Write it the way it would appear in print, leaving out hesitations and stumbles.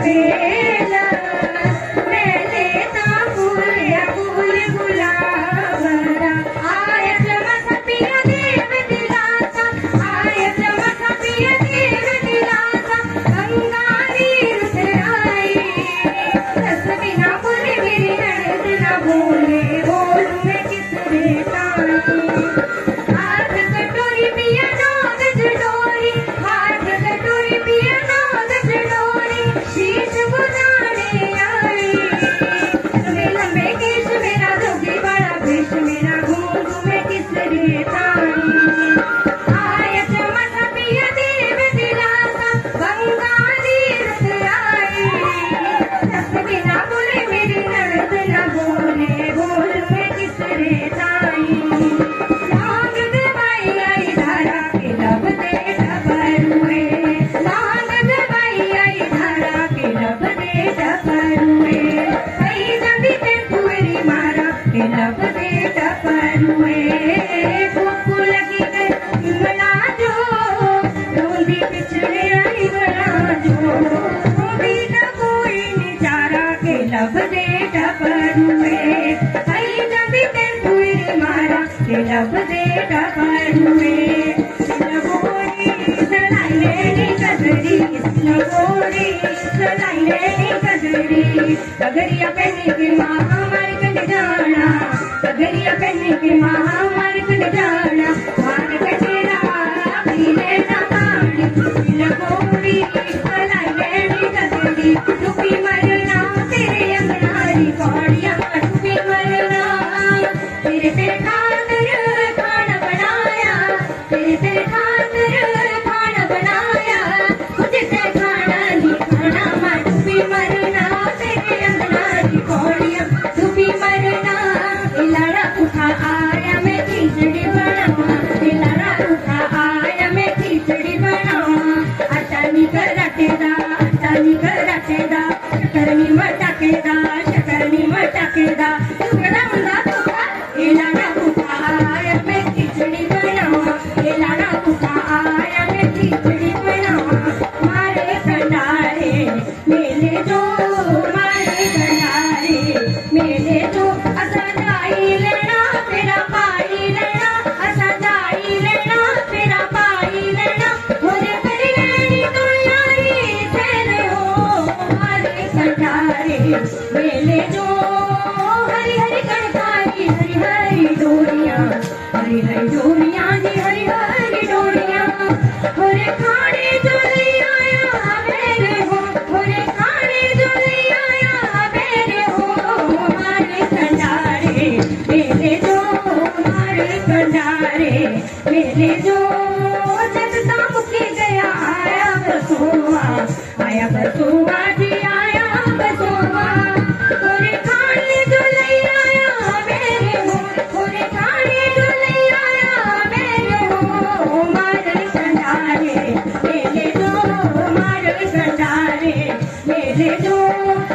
पगड़िया पहने के माँ हमारे कन जाना, पगड़िया पहने के माँ हमारे कन जाना, हार कचेरा पीले ना पानी, लगोरी मलाई लेनी कगड़ी, डूबी मरना तेरे अंगनारी पौड़िया, डूबी मरना तेरे खातिर खाना बनाया, तेरे खातिर खाना बनाया, मुझे से खाना नहीं खाना, मैं डूबी मरना तेरे अंगनारी पौड़िया, डूबी मरना इलारा उठा आया मैं खिचड़ी बनावा, इलारा उठा आया मैं खिचड़ी बनावा, आटा निकर रखेदा, आटा निकर रखेदा, शकरनी मटकेदा, शकरनी मटकेदा, टुकड़ा मुंडा टुकड़ा, इलारा उठा आया मैं खिचड़ी बनावा, इलारा उठा आया मैं खिचड़ी बनावा, मारे कंडारे मेले दो, मारे कंडारे मेले दो, असा जाई लेना तेरा पाई लेना, असा जाई लेना तेरा पाई लेना, मुझे कर लेनी तो यारी तेरे हो, मारे कंडारे मेले दो, हरी हरी कणकारी हरी हरी डोरियां, हरी हरी डोरियां जी हरी हरी डोरियां, होरे खाने जो नहीं आया मेरे हो, होरे खाने जो नहीं आया मेरे हो, मारे कंडारे मेले जो, मारे कंडारे मेले जो, जगता मुखी गया आया बसुआ, आया बसुआ जी आया बसुआ, होरे खाने जो नहीं आया मेरे हो, होरे खाने जो नहीं आया मेरे हो, मारे कंडारे मेले जो, मारे कंडारे मेले जो।